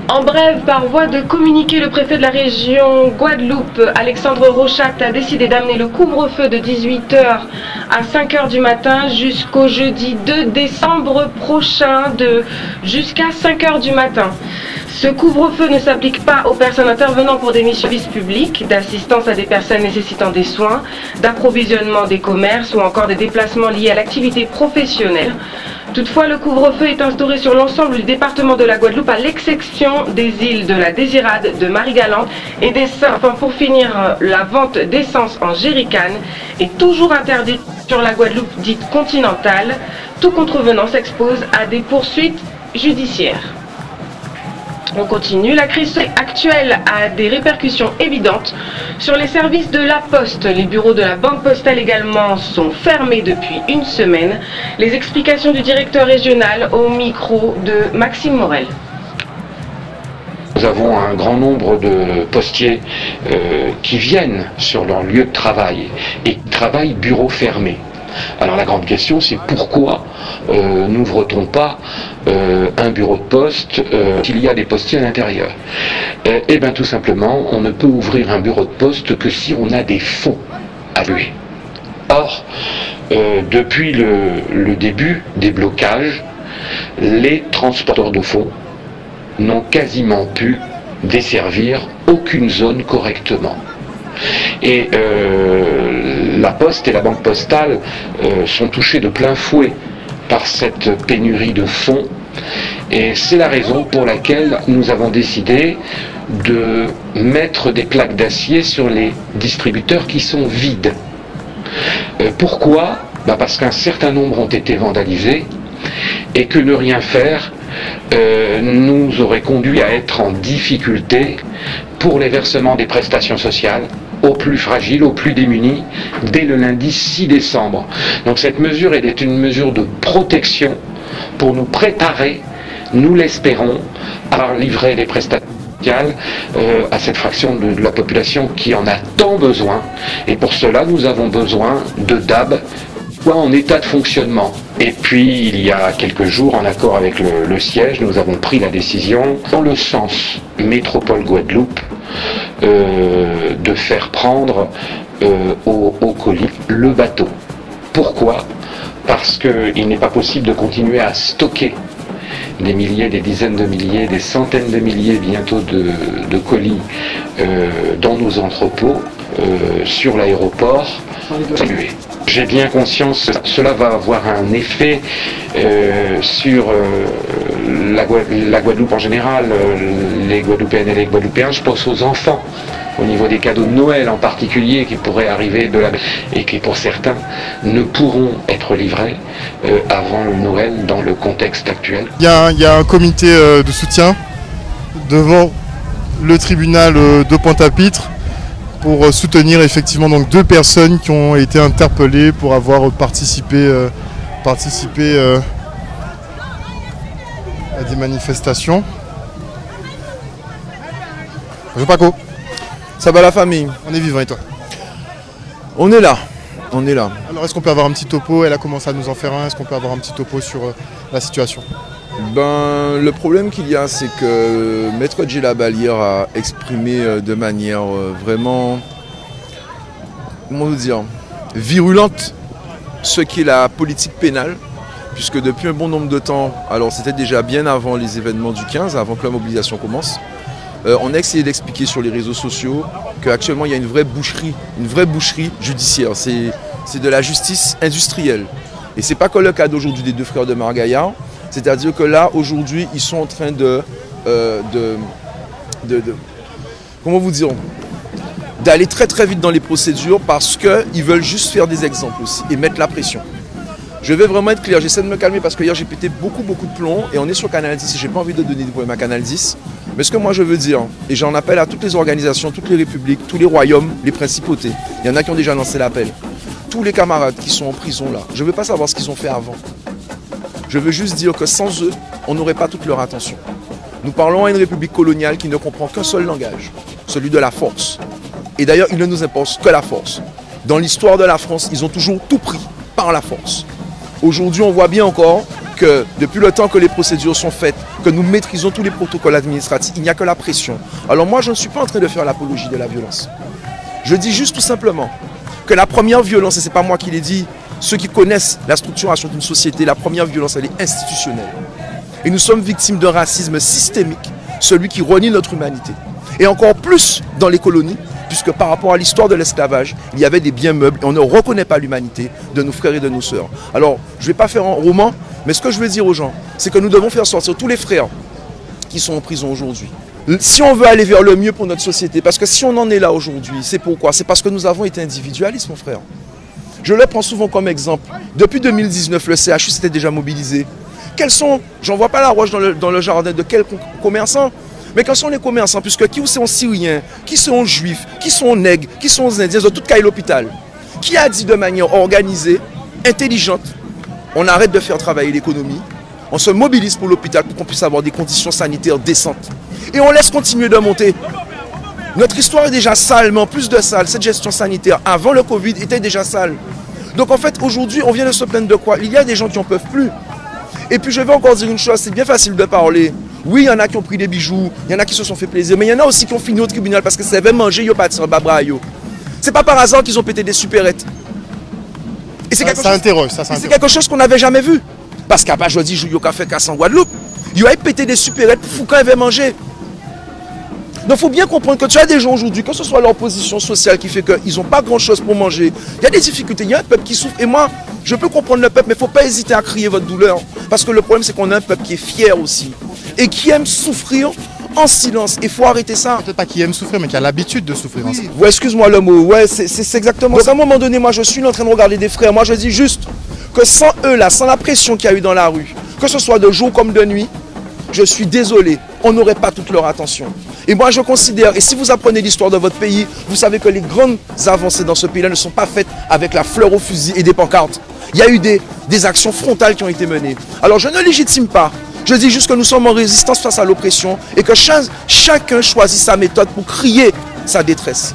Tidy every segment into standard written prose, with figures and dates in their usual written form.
En bref, par voie de communiqué, le préfet de la région Guadeloupe, Alexandre Rochat, a décidé d'amener le couvre-feu de 18 h à 5 h du matin jusqu'au jeudi 2 décembre prochain, jusqu'à 5 h du matin. Ce couvre-feu ne s'applique pas aux personnes intervenant pour des missions de service public, d'assistance à des personnes nécessitant des soins, d'approvisionnement des commerces ou encore des déplacements liés à l'activité professionnelle. Toutefois, le couvre-feu est instauré sur l'ensemble du département de la Guadeloupe, à l'exception des îles de la Désirade, de Marie-Galante et des Saints. Enfin, pour finir, la vente d'essence en jerrycan est toujours interdite sur la Guadeloupe dite continentale. Tout contrevenant s'expose à des poursuites judiciaires. On continue. La crise actuelle a des répercussions évidentes sur les services de la Poste. Les bureaux de la Banque Postale également sont fermés depuis une semaine. Les explications du directeur régional au micro de Maxime Morel. Nous avons un grand nombre de postiers qui viennent sur leur lieu de travail et qui travaillent bureau fermé. Alors la grande question, c'est pourquoi n'ouvre-t-on pas un bureau de poste s'il y a des postiers à l'intérieur? Eh bien tout simplement, on ne peut ouvrir un bureau de poste que si on a des fonds à louer. Or, depuis le début des blocages, les transporteurs de fonds n'ont quasiment pu desservir aucune zone correctement. Et la Poste et la Banque Postale sont touchées de plein fouet par cette pénurie de fonds, et c'est la raison pour laquelle nous avons décidé de mettre des plaques d'acier sur les distributeurs qui sont vides. Pourquoi? Parce qu'un certain nombre ont été vandalisés et que ne rien faire nous aurait conduit à être en difficulté pour les versements des prestations sociales aux plus fragiles, aux plus démunis, dès le lundi 6 décembre. Donc cette mesure est une mesure de protection pour nous préparer, nous l'espérons, à livrer les prestations sociales à cette fraction de la population qui en a tant besoin. Et pour cela, nous avons besoin de DAB en état de fonctionnement. Et puis, il y a quelques jours, en accord avec le siège, nous avons pris la décision, dans le sens métropole Guadeloupe, de faire prendre au colis le bateau. Pourquoi? Parce qu'il n'est pas possible de continuer à stocker des milliers, des dizaines de milliers, des centaines de milliers bientôt de colis dans nos entrepôts, sur l'aéroport. J'ai bien conscience que cela va avoir un effet sur la Guadeloupe en général, les Guadeloupéennes et les Guadeloupéens. Je pense aux enfants, au niveau des cadeaux de Noël en particulier, qui pourraient arriver et qui pour certains ne pourront être livrés avant le Noël dans le contexte actuel. Il y a un comité de soutien devant le tribunal de Pointe-à-Pitre pour soutenir effectivement donc 2 personnes qui ont été interpellées pour avoir participé à des manifestations. Bonjour Paco. Ça va la famille? On est vivant et toi? On est là, on est là. Alors est-ce qu'on peut avoir un petit topo? Elle a commencé à nous en faire un. Est-ce qu'on peut avoir un petit topo sur la situation? Le problème qu'il y a, c'est que Maître Djella Balière a exprimé de manière vraiment, comment vous dire, virulente ce qu'est la politique pénale, puisque depuis un bon nombre de temps, alors c'était déjà bien avant les événements du 15, avant que la mobilisation commence, on a essayé d'expliquer sur les réseaux sociaux qu'actuellement il y a une vraie boucherie judiciaire, c'est de la justice industrielle. Et c'est pas que le cas d'aujourd'hui des 2 frères de Margaillard. C'est-à-dire que là, aujourd'hui, ils sont en train comment vous dire, d'aller très très vite dans les procédures parce qu'ils veulent juste faire des exemples aussi et mettre la pression. Je vais vraiment être clair, j'essaie de me calmer parce que hier j'ai pété beaucoup de plomb et on est sur Canal 10 et j'ai pas envie de donner des problèmes à Canal 10. Mais ce que moi je veux dire, et j'en appelle à toutes les organisations, toutes les républiques, tous les royaumes, les principautés, il y en a qui ont déjà lancé l'appel. Tous les camarades qui sont en prison là, je veux pas savoir ce qu'ils ont fait avant. Je veux juste dire que sans eux, on n'aurait pas toute leur attention. Nous parlons à une république coloniale qui ne comprend qu'un seul langage, celui de la force. Et d'ailleurs, il ne nous impose que la force. Dans l'histoire de la France, ils ont toujours tout pris par la force. Aujourd'hui, on voit bien encore que depuis le temps que les procédures sont faites, que nous maîtrisons tous les protocoles administratifs, il n'y a que la pression. Alors moi, je ne suis pas en train de faire l'apologie de la violence. Je dis juste tout simplement que la première violence, et ce n'est pas moi qui l'ai dit, ceux qui connaissent la structuration d'une société, la première violence, elle est institutionnelle. Et nous sommes victimes d'un racisme systémique, celui qui renie notre humanité. Et encore plus dans les colonies, puisque par rapport à l'histoire de l'esclavage, il y avait des biens meubles et on ne reconnaît pas l'humanité de nos frères et de nos sœurs. Alors, je ne vais pas faire un roman, mais ce que je veux dire aux gens, c'est que nous devons faire sortir tous les frères qui sont en prison aujourd'hui. Si on veut aller vers le mieux pour notre société, parce que si on en est là aujourd'hui, c'est pourquoi? C'est parce que nous avons été individualistes, mon frère. Je le prends souvent comme exemple. Depuis 2019, le CHU s'était déjà mobilisé. Quels sont, j'en vois pas la roche dans le jardin de quels commerçants, mais quels sont les commerçants, puisque qui sont syriens, qui sont juifs, qui sont nègres, qui sont indiens, de tout cas l'hôpital. Qui a dit de manière organisée, intelligente, on arrête de faire travailler l'économie, on se mobilise pour l'hôpital pour qu'on puisse avoir des conditions sanitaires décentes. Et on laisse continuer de monter. Notre histoire est déjà sale, mais en plus de sale, cette gestion sanitaire avant le Covid était déjà sale. Donc en fait, aujourd'hui, on vient de se plaindre de quoi? Il y a des gens qui n'en peuvent plus. Et puis je vais encore dire une chose, c'est bien facile de parler. Oui, il y en a qui ont pris des bijoux, il y en a qui se sont fait plaisir, mais il y en a aussi qui ont fini au tribunal parce que ça avait mangé, ils ont pas tiré babra. C'est pas par hasard qu'ils ont pété des supérettes. Et c'est quelque chose qu'on n'avait jamais vu. Parce qu'à part, je dis, il y a fait casse en Guadeloupe, ils ont pété des supérettes pour Foucault avait mangé. Donc il faut bien comprendre que tu as des gens aujourd'hui, que ce soit leur position sociale qui fait qu'ils n'ont pas grand-chose pour manger, il y a des difficultés, il y a un peuple qui souffre. Et moi, je peux comprendre le peuple, mais il ne faut pas hésiter à crier votre douleur. Parce que le problème, c'est qu'on a un peuple qui est fier aussi. Et qui aime souffrir en silence. Il faut arrêter ça. Peut-être pas qui aime souffrir, mais qui a l'habitude de souffrir. Oui. Ouais, excuse-moi le mot. Ouais, c'est exactement. Donc à un moment donné, moi, je suis en train de regarder des frères. Moi, je dis juste que sans eux, là, sans la pression qu'il y a eu dans la rue, que ce soit de jour comme de nuit, je suis désolé, on n'aurait pas toute leur attention. Et moi, je considère, et si vous apprenez l'histoire de votre pays, vous savez que les grandes avancées dans ce pays-là ne sont pas faites avec la fleur au fusil et des pancartes. Il y a eu des actions frontales qui ont été menées. Alors, je ne légitime pas. Je dis juste que nous sommes en résistance face à l'oppression et que chacun choisit sa méthode pour crier sa détresse.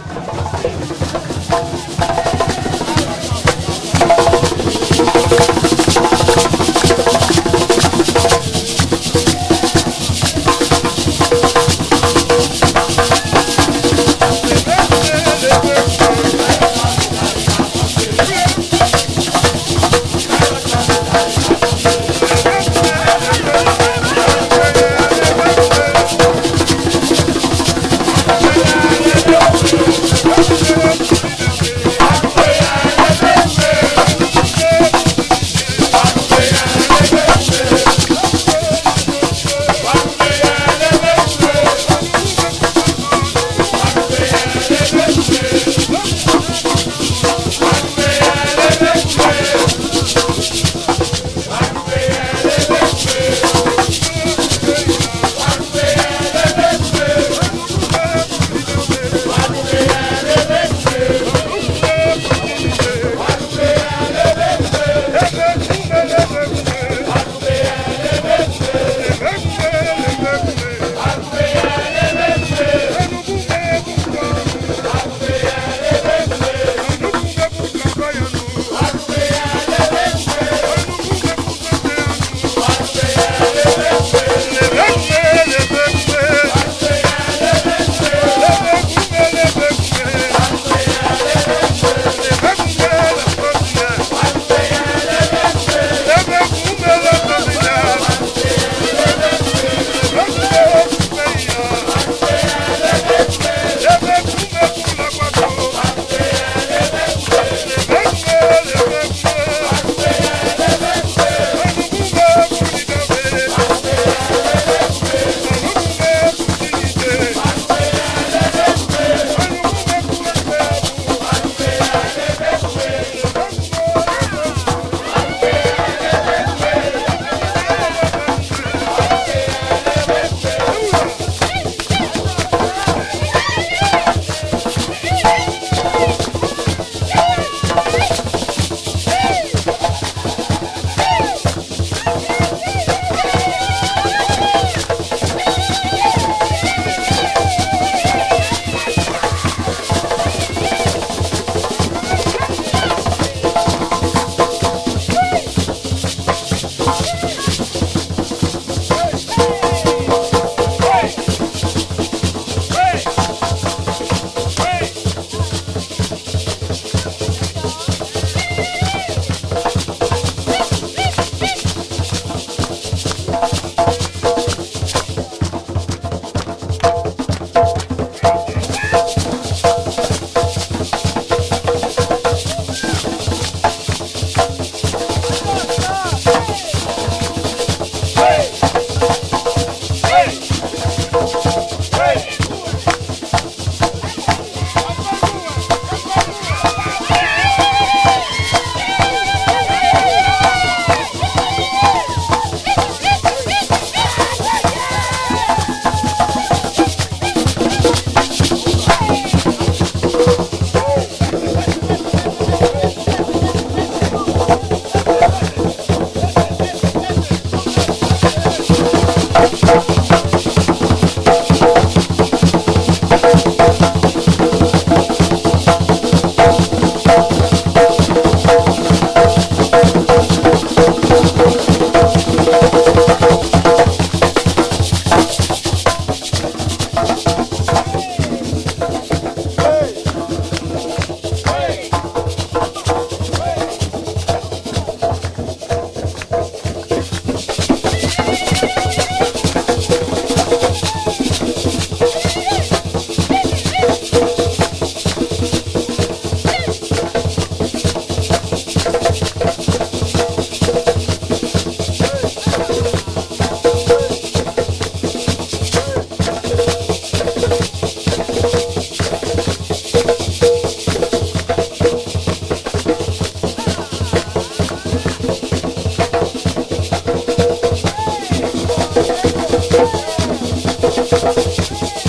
Merci.